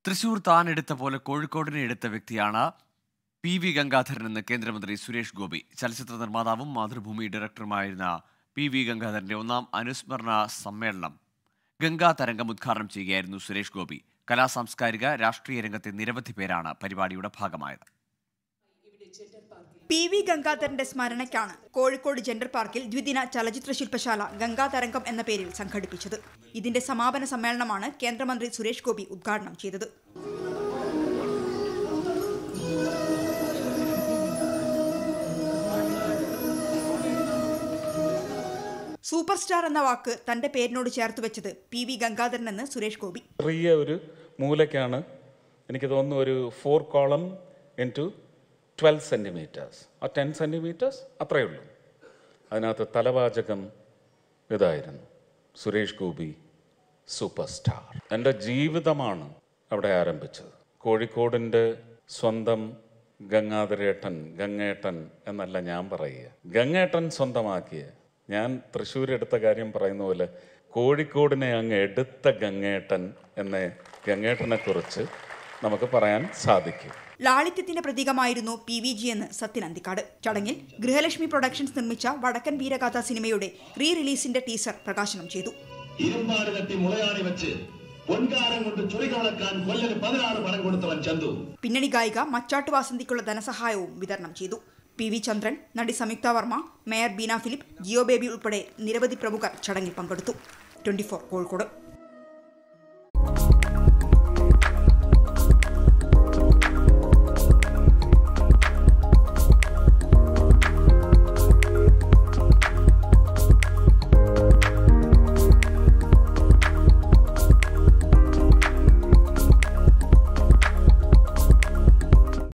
തൃശൂർ താൻ എടുത്ത പോലെ കോഴിക്കോടിനെ എടുത്ത വ്യക്തിയാണ് PV ഗംഗാധരൻ എന്ന് കേന്ദ്രമന്ത്രി സുരേഷ് ഗോപി. ചലച്ചിത്ര നിർമ്മാതാവും മാതൃഭൂമി ഡയറക്ടറുമായിരുന്ന PV ഗംഗാധരന്റെ ഒന്നാം അനുസ്മരണ സമ്മേളനം ഗംഗാ തരംഗം ഉദ്ഘാടനം ചെയ്യുകയായിരുന്നു സുരേഷ് ഗോപി. കലാസാംസ്കാരിക രാഷ്ട്രീയ രംഗത്തെ നിരവധി പേരാണ് പരിപാടിയുടെ ഭാഗമായത്. PV ഗംഗാധരന്റെ സ്മരണയ്ക്കാണ് കോഴിക്കോട് ജെൻഡർ പാർക്കിൽ ദ്വിദിന ചലച്ചിത്ര ശില്പശാല ഗംഗാതരംഗം എന്ന പേരിൽ സംഘടിപ്പിച്ചത്. ഇതിന്റെ സമാപന സമ്മേളനമാണ് കേന്ദ്രമന്ത്രി സുരേഷ് ഗോപി ഉദ്ഘാടനം ചെയ്തത്. സൂപ്പർ സ്റ്റാർ എന്ന വാക്ക് തന്റെ പേരിനോട് ചേർത്ത് വെച്ചത് PV ഗംഗാധരൻ എന്ന് സുരേഷ് ഗോപി. ചെറിയ ഒരു മൂലയ്ക്കാണ് എനിക്ക് തോന്നുന്നു ഒരു 4 കോളം ഇൻറ്റു 12 സെൻറ്റിമീറ്റേഴ്സ് ആ 10 സെൻറ്റിമീറ്റേഴ്സ് അത്രയേ ഉള്ളൂ. അതിനകത്ത് തലവാചകം ഇതായിരുന്നു: സുരേഷ് ഗോപി സൂപ്പർ സ്റ്റാർ. എൻ്റെ ജീവിതമാണ് അവിടെ ആരംഭിച്ചത്. കോഴിക്കോടിൻ്റെ സ്വന്തം ഗംഗാധരേട്ടൻ, ഗംഗേട്ടൻ എന്നല്ല ഞാൻ പറയുക, ഗംഗേട്ടൻ സ്വന്തമാക്കിയ, ഞാൻ തൃശ്ശൂർ എടുത്ത കാര്യം പറയുന്ന പോലെ കോഴിക്കോടിനെ അങ്ങ് എടുത്ത ഗംഗേട്ടൻ എന്ന ഗംഗേട്ടനെ കുറിച്ച് നമുക്ക് പറയാൻ സാധിക്കും. ലാളിത്യത്തിന്റെ പ്രതീകമായിരുന്നു PVG എന്ന് സത്യൻ അന്തിക്കാട്. ചടങ്ങിൽ ഗൃഹലക്ഷ്മി പ്രൊഡക്ഷൻസ് നിർമ്മിച്ച വടക്കൻ വീരഗാഥ സിനിമയുടെ റീ റിലീസിന്റെ ടീസർ പ്രകാശനം ചെയ്തു. പിന്നണി ഗായിക മച്ചാട്ട് വാസന്തിക്കുള്ള ധനസഹായവും വിതരണം ചെയ്തു. PV ചന്ദ്രൻ, നടി സംയുക്ത വർമ്മ, മേയർ ബീന ഫിലിപ്പ്, ജിയോ ബേബി ഉൾപ്പെടെ നിരവധി പ്രമുഖർ ചടങ്ങിൽ പങ്കെടുത്തു. 24 കോഴിക്കോട്.